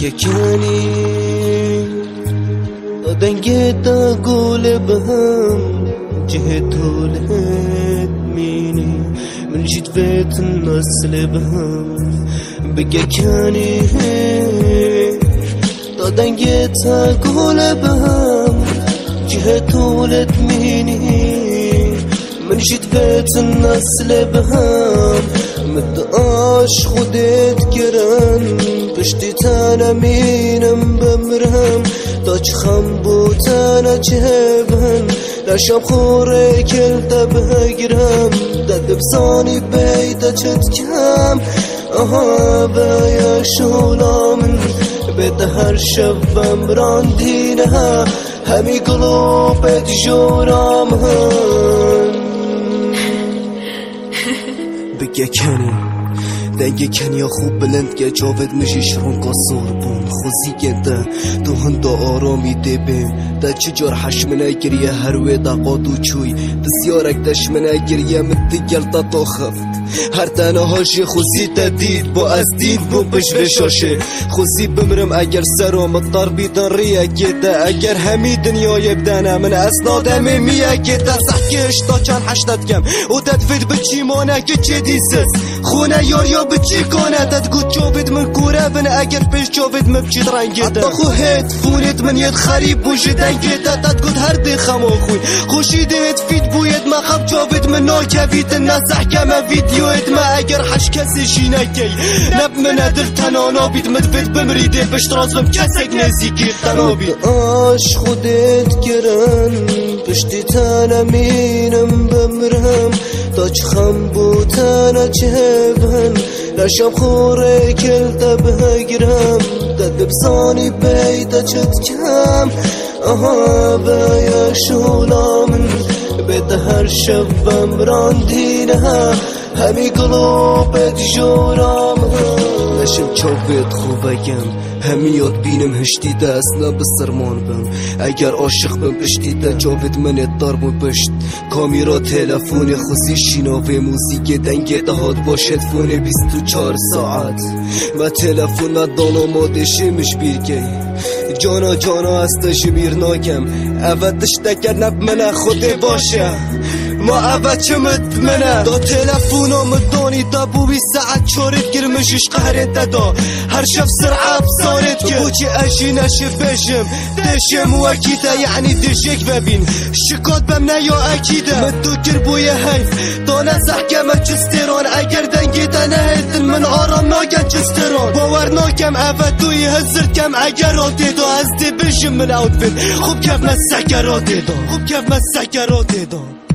بگکنی دنگت اقول بهم جهت ولد ميني من جيت بيت النسل بهم بگکنی دنگت اقول بهم جهت ولد ميني من جيت بيت النسل بهم مدقاش خودت گرن پشتی تانا مینم بمرهم داچ خم بوتانا جهبن نشام خوره کل دبه گرم دد بزانی بیدا چت کم آها بایا شولامن بده هر شبم راندینه همی قلوبت جورامن بگکنی دنگ کنیا خوب بلند که جاود مشی شرون قصور بون خوزی گنده دو هنده آرامی ده بین ده چجار حشمنه گریه هروی دقادو چوی بسیارک دشمنه گریه مدگل تا خفت هر تنه هاشی خوزی تدید با از دید بو بشوشاشه خوزی بمرم اگر سرام الطار بیدن ریه گیده اگر همی دنیای بدنه من اسنادم میه گیده سحکش تا چند حشتت کم و تدفید بچی مانه که چه دیسس خونه یاریا بچی کنه تدگود جاوید من کوره بن اگر پیش جاوید من بچید رنگیده حتی خو هید فونت من ید خریب بوشیدن گیده تدگود هر دی خما خوی خوشیده هید فید بوید ما خب جاوید من ناکوید نزح کمه ویدیوید ما اگر حش کسی شینکی نب من دل تنانا بید مدفید بمریده بشتراز بم کسک نزیکی تنابید آش خودت گرن پشتی تانا مینم بمرهم داچ خم بوتانا جهبن نشام خوره کل دبه گرم دد بزانی بیدا چت کم آها بایا شولامن بده هر شبم راندینه همی قلوبت جورامن نشم چاوید خوبگم همی یاد بینم هشتی دست نبسرمان بم اگر عاشق بم پشتیده جاوید من ادارم بشت کامیرا تلفون خوزی شیناوه موزیک دنگ دهات باش هدفون 24 ساعت و تلفون ندانا مادشه مش بیرگی جانا جانا استش بیرناکم اودش دکر نب من خوده باشه ما اول چه مدمنه دا تلفونا مدانی دا بوی ساعت چارت گرمشش قهرت دادا هر شب سر افسانت که بوچی اشی نشه بشم دشم وکیده یعنی دشک ببین شکات بم نه یا اکیده مدو گر بوی حیف دا نزح کمه چستران اگر دنگی تنهیدن من آرام ناگن چستران باور ناکم اول دوی هزرد کم اگر را دیدا از دی بشم من اوت بین خوب کف من سکرات دیدا خوب کف من سکرات دیدا